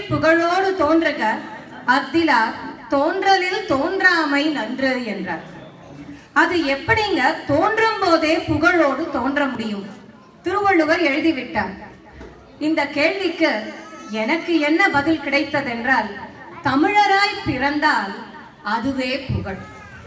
புகழோடு தோன்றுக அத்திலா தோன்றலில் தோன்றாமை நன்று என்றார். அது எப்படிங்க தோன்றும் போதே புகழோடு தோன்ற முடியும்? திருவள்ளுவர் எழுதிவிட்டார். இந்த கேள்விக்கு எனக்கு என்ன பதில் கிடைத்ததென்றால், தமிழராய் பிறந்தால் அதுவே புகழ்.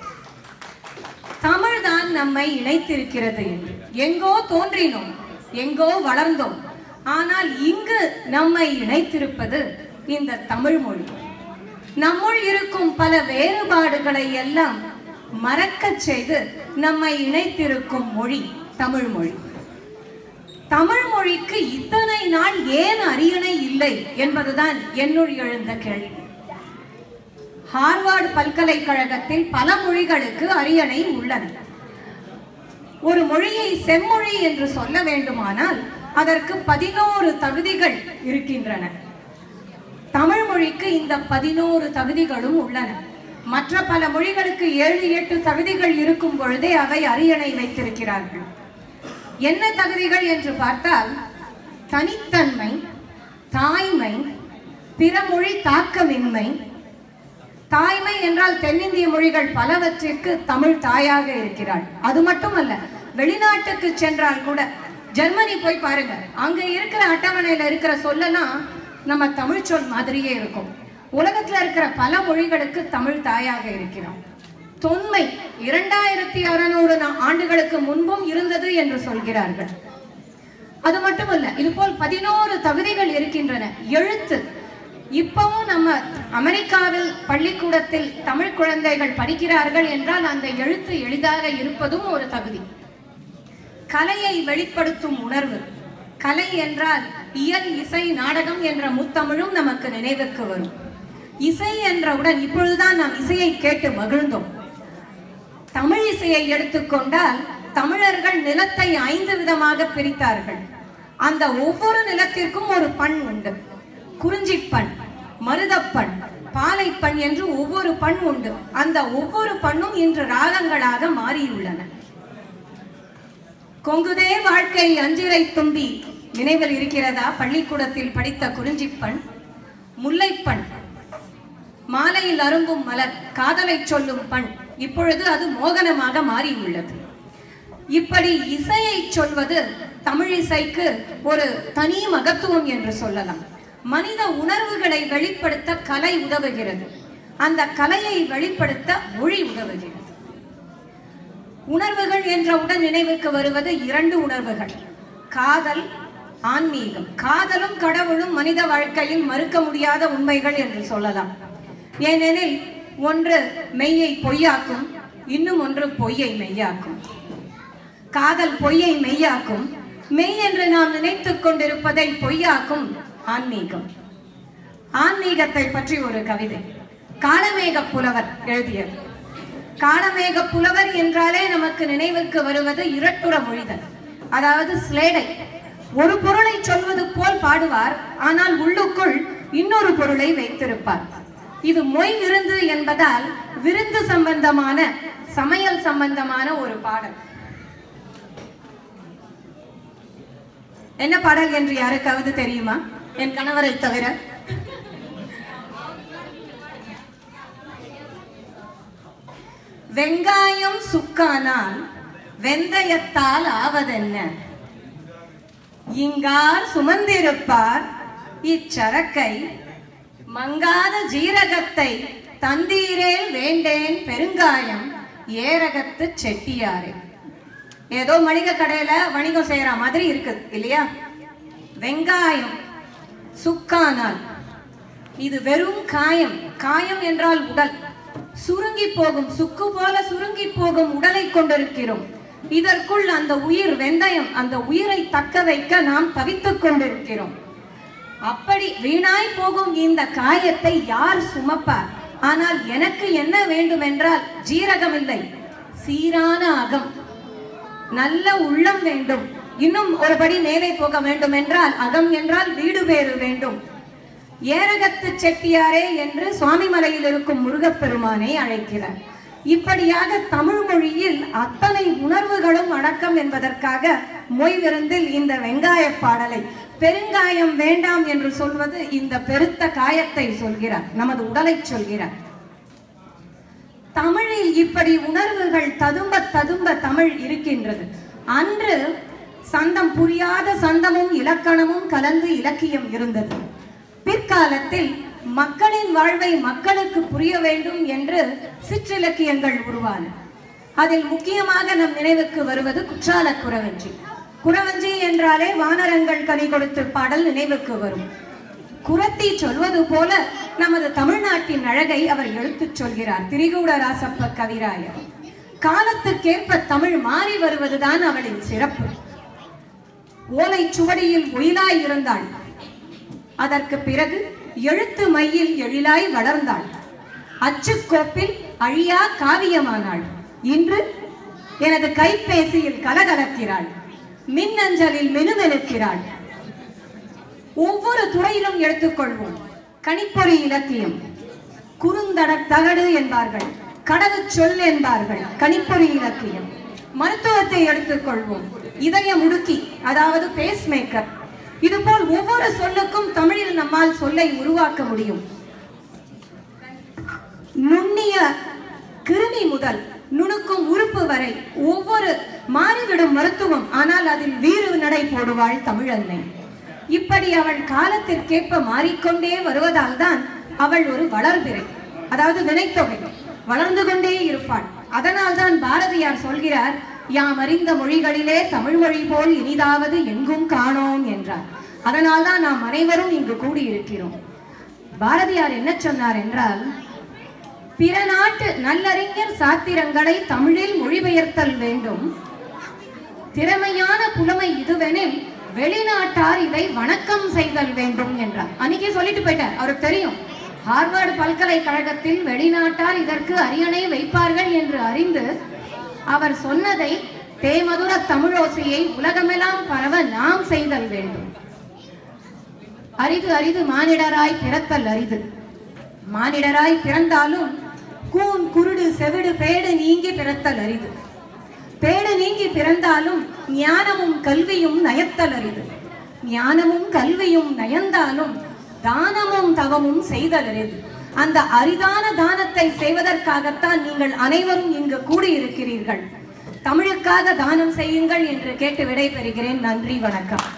தமிழ்தான் நம்மை இணைத்திருக்கிறது என்று. எங்கோ தோன்றினோம், எங்கோ வளர்ந்தோம், ஆனால் இங்கு நம்மை இணைத்திருப்பது இந்த தமிழ் மொழி. நம்முள் இருக்கும் பல வேறுபாடுகளை எல்லாம் மறக்கச் செய்து நம்மை இணைத்திருக்கும் மொழி தமிழ் மொழி. தமிழ் மொழிக்கு இத்தனை நாள் ஏன் அரியணை இல்லை என்பதுதான் என்னுள் எழுந்த கேள்வி. ஹார்வர்ட் பல்கலைக்கழகத்தில் பல மொழிகளுக்கு அரியணை உள்ளன. ஒரு மொழியை செம்மொழி என்று சொல்ல வேண்டுமானால் அதற்கு 11 தகுதிகள் இருக்கின்றன. தமிழ் மொழிக்கு இந்த 11 தகுதிகளும் உள்ளன. மற்ற பல மொழிகளுக்கு 7-8 தகுதிகள் இருக்கும் பொழுதே அவை அரியணை வைத்திருக்கிறார்கள். என்ன தகுதிகள் என்று பார்த்தால், தனித்தன்மை, தாய்மை, பிறமொழி தாக்கமின்மை. தாய்மை என்றால் தென்னிந்திய மொழிகள் பலவற்றிற்கு தமிழ் தாயாக இருக்கிறாள். அது மட்டுமல்ல, வெளிநாட்டுக்கு சென்றால் கூட, ஜெர்மனி போய் பாருங்க, அங்க இருக்கிற அட்டவணையில இருக்கிற சொல்லலாம் நம்ம தமிழ் சொல் மாதிரியே இருக்கும். உலகத்துல இருக்கிற பல மொழிகளுக்கு தமிழ் தாயாக இருக்கிறாள். தொன்மை 2600 ஆண்டுகளுக்கு முன்பும் இருந்தது என்று சொல்கிறார்கள். அது மட்டுமல்ல, இது போல் 11 தகுதிகள் இருக்கின்றன. எழுத்து, இப்பவும் நம்ம அமெரிக்காவில் பள்ளிக்கூடத்தில் தமிழ் குழந்தைகள் படிக்கிறார்கள் என்றால் அந்த எழுத்து எளிதாக இருப்பதும் ஒரு தகுதி. கலையை வெளிப்படுத்தும் உணர்வு. கலை என்றால் இயல், இசை, நாடகம் என்ற முத்தமிழும் நமக்கு நினைவுக்கு வரும். இசை என்றவுடன் இப்பொழுதுதான் நாம் இசையை கேட்டு மகிழ்ந்தோம். தமிழ் இசையை எடுத்துக்கொண்டால் தமிழர்கள் நிலத்தை 5 விதமாக பிரித்தார்கள். அந்த ஒவ்வொரு நிலத்திற்கும் ஒரு பண் உண்டு. குறிஞ்சிப்பண், மருதப்பண், பாலைப்பண் என்று ஒவ்வொரு பண் உண்டு. அந்த ஒவ்வொரு பண்ணும் இன்று ராகங்களாக மாறியுள்ளன. கொங்குதே வாழ்க்கை அஞ்சிரை தும்பி நினைவில் இருக்கிறதா? பள்ளிக்கூடத்தில் படித்த குறிஞ்சிப்பண். முல்லைப்பண், மாலையில் அரும்பும் மலர், காதலை சொல்லும் பண். இப்பொழுது அது மோகனமாக மாறியுள்ளது. இப்படி இசையை சொல்வது தமிழ் இசைக்கு ஒரு தனி மகத்துவம் என்று சொல்லலாம். மனித உணர்வுகளை வெளிப்படுத்த கலை உதவுகிறது. அந்த கலையை வெளிப்படுத்த மொழி உதவுகிறது. உணர்வுகள் என்றவுடன் நினைவுக்கு வருவது 2 உணர்வுகள், காதல், ஆன்மீகம். காதலும் கடவுளும் மனித வாழ்க்கையில் மறுக்க முடியாத உண்மைகள் என்று சொல்லலாம். ஏனெனில் ஒன்று மெய்யை பொய்யாக்கும், இன்னும் ஒன்று பொய்யை மெய்யாக்கும். காதல் பொய்யை மெய்யாக்கும், மெய் என்று நாம் நினைத்துக் கொண்டிருப்பதை பொய்யாக்கும் ஆன்மீகம். ஆன்மீகத்தை பற்றி ஒரு கவிதை காளமேக புலவர் எழுதியது. காளமேக புலவர் என்றாலே நமக்கு நினைவுக்கு வருவது இரட்டுற மொழிதல், அதாவது ஸ்லேடை. ஒரு பொருளை சொல்வது போல் பாடுவார், ஆனால் உள்ளுக்குள் இன்னொரு பொருளை வைத்திருப்பார். இது மொய் விருந்து என்பதால் விருந்து சம்பந்தமான, சமையல் சம்பந்தமான ஒரு பாடல். என்ன பாடல் என்று யாருக்காவது தெரியுமா? என் கணவரை தவிர. வெங்காயம் சுக்கானால் வெந்தயத்தால் ஆவதென்ன, இங்கார் சுமந்திருப்பார் இச்சரக்கை, மங்காத ஜீரகத்தை தந்தீரேல் வேண்டேன் பெருங்காயம் ஏரகத்து செட்டியாரே. ஏதோ மளிகை கடையில வணிகம் செய்யற மாதிரி இருக்குது இல்லையா? வெங்காயம் சுக்கானால், இது வெறும் காயம். காயம் என்றால் உடல் சுருங்கி போகும், சுக்கு போல சுருங்கி போகும் உடலை கொண்டிருக்கிறோம். இதற்குள் அந்த உயிர் வெந்தயம், அந்த உயிரை தக்க வைக்க நாம் தவித்துக் கொண்டிருக்கிறோம். அப்படி வீணாய் போகும் இந்த காயத்தை யார் சுமப்பார்? ஆனால் எனக்கு என்ன வேண்டும் என்றால் ஜீரகம் இல்லை, சீரான அகம், நல்ல உள்ளம் வேண்டும். இன்னும் ஒருபடி மேலே போக வேண்டும் என்றால் அகம் என்றால் வீடு பேறு வேண்டும். ஏரகத்து செட்டியாரே என்று சுவாமிமலையில் இருக்கும் முருகப்பெருமானை அழைக்கிறார். இப்படியாக தமிழ் மொழியில் அத்தனை உணர்வுகளும் அடக்கம் என்பதற்காக மொய் விருந்தில் இந்த வெங்காய பாடலை பெருங்காயம் வேண்டாம் என்று சொல்வது இந்த பெருத்த காயத்தை சொல்கிறார், நமது உடலை சொல்கிறார். தமிழில் இப்படி உணர்வுகள் ததும்ப ததும்ப தமிழ் இருக்கின்றது. அன்று சந்தம் புரியாத சந்தமும் இலக்கணமும் கலந்து இலக்கியம் இருந்தது. பிற்காலத்தில் மக்களின் வாழ்வை மக்களுக்கு புரிய வேண்டும் என்று சிற்றிலக்கியங்கள் உருவான. அதில் முக்கியமாக நம் நினைவுக்கு வருவது குற்றால குறவஞ்சி. குறவஞ்சி என்றாலே வானரங்கள் கனி கொடுத்து பாடல் நினைவுக்கு வரும். குறத்தி சொல்வது போல நமது தமிழ்நாட்டின் அழகை அவர் எடுத்துச் சொல்கிறார் திரிகூட ராசப்ப கவிராயர். காலத்துக்கேற்ப தமிழ் மாறி வருவதுதான் அவளின் சிறப்பு. ஓலை சுவடியில் ஒயிலாய் இருந்தாள், அதற்கு பிறகு எழுத்து மையில் எழிலாய் வளர்ந்தாள். அச்சுக்கோப்பில் அழியா காவியமானாள். இன்று எனது கைபேசியில் கலகலக்கிறாள், மின்னஞ்சலில் மெனுமெனுக்கிறாள். ஒவ்வொரு துறையிலும் எடுத்துக்கொள்வோம். கணிப்பொறி இலக்கியம், குறுந்தகடு என்பார்கள், கடவுச் சொல் என்பார்கள் கணிப்பொறி இலக்கியம். மருத்துவத்தை எடுத்துக்கொள்வோம், இதய முடுக்கி அதாவது பேஸ் மேக்கர். இதுபோல் ஒவ்வொரு சொல்லுக்கும் தமிழில் நம்மால் சொல்லை உருவாக்க முடியும். நுண்ணிய கிருமி முதல் நுணுக்கும் உறுப்பு வரை ஒவ்வொரு மாறிவிடும் மருத்துவம், ஆனால் அதில் வீறு நடை போடுவாள் தமிழன்னை. இப்படி அவள் காலத்திற்கேற்ப மாறிக்கொண்டே வருவதால் தான் அவள் ஒரு வளர்பிறை, அதாவது வினைத்தொகை, வளர்ந்து கொண்டே இருப்பாள். அதனால் தான் பாரதியார் சொல்கிறார், யாம் அறிந்த மொழிகளிலே தமிழ் மொழி போல் இனிதாவது எங்கும் காணோம் என்றார். அதனால் தான் நாம் அனைவரும் இங்கு கூடியிருக்கிறோம். பாரதியார் என்ன சொன்னார் என்றால், பிற நாட்டு நல்லறிஞர் சாத்திரங்களை தமிழில் மொழிபெயர்த்தல் வேண்டும். திறமையான புலமை இதுவெனில் வெளிநாட்டார் இதை வணக்கம் செய்தல் வேண்டும் என்றார். அன்னைக்கே சொல்லிட்டு போயிட்டார், அவருக்கு தெரியும். ஹார்வர்டு பல்கலைக்கழகத்தில் வெளிநாட்டார் இதற்கு அரியணை வைப்பார்கள் என்று அறிந்து அவர் சொன்னதை தேமதுர தமிழோசையை உலகமெல்லாம் பரவ நாம் செய்தல் வேண்டும். அரிது அரிது மானிடராய் பிறத்தல் அரிது. மானிடராய் பிறந்தாலும் கூன் குருடு செவிடு பேடு நீங்கி பிறத்தல் அரிது. பேடு நீங்கி பிறந்தாலும் ஞானமும் கல்வியும் நயத்தல் அரிது. ஞானமும் கல்வியும் நயந்தாலும் தானமும் தவமும் செய்தல் அரிது. அந்த அரிதான தானத்தை செய்வதற்காகத்தான் நீங்கள் அனைவரும் இங்கு கூடியிருக்கிறீர்கள். தமிழுக்காக தானம் செய்யுங்கள் என்று கேட்டு விடைபெறுகிறேன். நன்றி, வணக்கம்.